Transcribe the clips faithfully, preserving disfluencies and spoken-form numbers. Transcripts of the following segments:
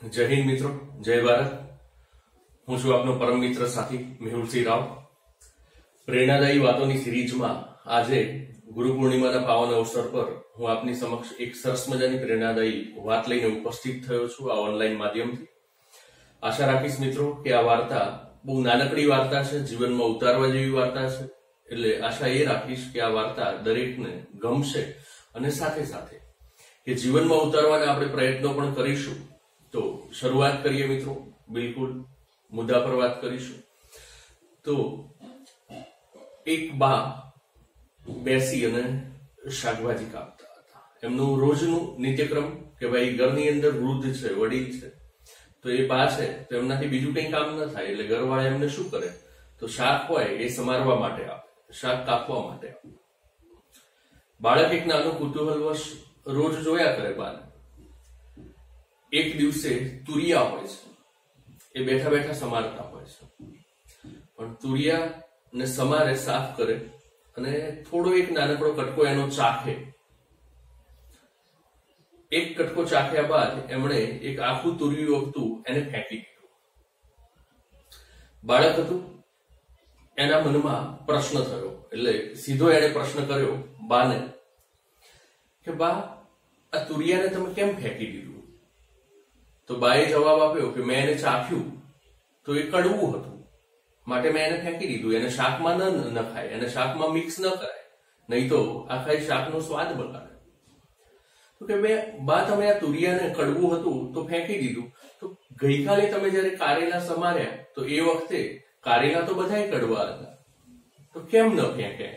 जय हिंद मित्रों, जय भारत। हूँ छुं आपनो परम मित्र साथी मेहुल सिंह राव। प्रेरणादायी वातोनी सीरीज में आज गुरु पूर्णिमा पावन अवसर पर हूँ आपनी समक्ष एक सरस मजानी प्रेरणादायी वात लईने उपस्थित थयो छुं आ ऑनलाइन माध्यमथी। आशा राखीश मित्रों के आ वार्ता बहु नानकड़ी वार्ता छे, जीवन में उतारवा जेवी वार्ता छे। एटले आशा ए राखीश के आ वार्ता दरेकने गमशे अने साथे साथे के जीवन में उतारवाना आपणे प्रयत्नो पण करीशुं। तो शुरुआत करिए मित्रों, बिल्कुल मुद्दा पर बात करीशुं। तो एक बा बेसी अने शाकभाजी कापता हता। एमनुं रोजनुं नित्यक्रम के भाई घरनी अंदर वृद्ध छे, वडील छे, तो ए बा छे तो एमनाथी बीजुं कंई काम न थाय એટલે ઘરવાળા એમને શું કરે તો શાક હોય એ સમારવા માટે આપે, શાક કાપવા માટે આપે। બાળક એક નાનું કુતૂહલવશ રોજ જોયા કરે બાને। एक दिवसे तुरिया होय छे, ए बैठा बैठा समारता होय छे, पण तुरिया ने समारे साफ करे अने थोड़ो एक नानकड़ो कटको एनो चाखे। एक कटको चाख्या बाद एमणे एक आखुं तुरियुं हतुं एने फेंकी दीधुं। बाळक हतुं एना मनमा प्रश्न थयो, એટલે सीधो एणे प्रश्न कर्यो बाने के बा आ तुरियाने तमे केम फेंकी दीधुं? तो बाए जवाब आप्यो कि मैं एने चाख्યું तो ए कड़वुं हतुं, माटे मैं एने फेंकी दीधुं। एने शाकमां न नखाय, एने शाकमां मिक्स न कराय, नहीं तो आखा शाकनो स्वाद बगाड़े। तो के बे बा तमे आ तुरियाने कड़वुं हतुं तो फेंकी दीधुं, तो गईकाले तमे ज्यारे कारेला समार्या तो ए वखते कारेला तो बधाय कड़वा हता, तो केम न फेंक्या?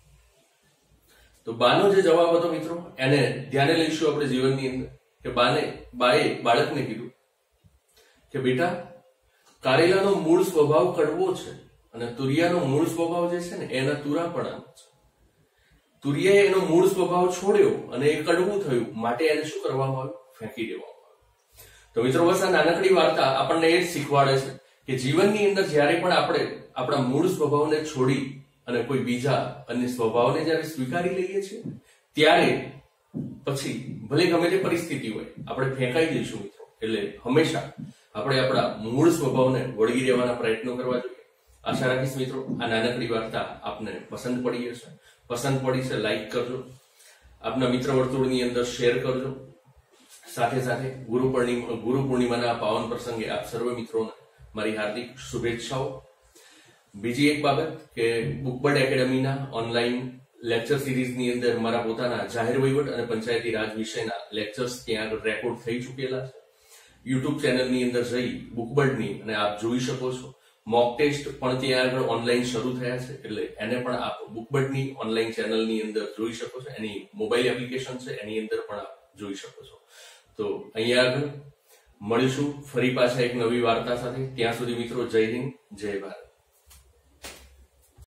तो बानो जे जवाब हतो मित्रों एने ध्याने लईशुं आपणे जीवननी अंदर के बाने बाए बाळकने कीधुं के बेटा कारेलानो मूळ स्वभाव कड़वो छे अने तुरियानो मूळ स्वभाव जे छे ने एना तुरापणानो छे। तुरियाए एनो मूळ स्वभाव छोड्यो अने ए कड़वुं थयुं, माटे एने शुं करवामां આવ્યું? फेंकी देवामां આવ્યું। तो मित्रों बस आ नानकड़ी वार्ता આપણને એ જ શીખવાડે છે કે જીવનની અંદર જ્યારે પણ આપણે આપણા મૂળ સ્વભાવને છોડી અને કોઈ બીજા અન્ય સ્વભાવને જ્યારે સ્વીકારી લઈએ છીએ ત્યારે પછી ભલે ગમે તે પરિસ્થિતિ હોય આપણે ફેંકાઈ જઈશું મિત્રો। એટલે હંમેશા આપણે આપણા મૂળ સ્વભાવને વળગી રહેવાના પ્રયત્નો કરવા જોઈએ। આશા રાખીશ મિત્રો આ નાનકડી વાર્તા આપને પસંદ પડી હશે। પસંદ પડી છે લાઈક કરજો, આપના મિત્ર વર્તુળની અંદર શેર કરજો। સાથે સાથે ગુરુ પૂર્ણિમા ગુરુ પૂર્ણિમાના પાવન પ્રસંગે આપ સર્વે મિત્રોને મારી હાર્દિક શુભેચ્છાઓ। બીજી એક બાબત કે બુકબર્ડ એકેડમીના ઓનલાઈન लेक्चर सीरीज नी अंदर मारा पोताना जाहिर वहीवट अने पंचायती राज विषयना लेक्चर्स त्यां रेकॉर्ड थई चुकेला छे। यूट्यूब चेनल नी अंदर जई बुकबर्ड नी अने आप जोई शको छो। मॉक टेस्ट पण त्यां आगळ ऑनलाइन शरू थया छे, એટલે એને પણ આપ बुकबर्ड नी ऑनलाइन चेनल नी अंदर जोई शको छो। एनी मोबाइल एप्लिकेशन छे एनी अंदर पण आप जोई शको छो। तो અહીંયા આગળ મળીશું ફરી પાછા એક નવી વાર્તા સાથે। ત્યાં સુધી મિત્રો જય હિન્દ, જય ભારત।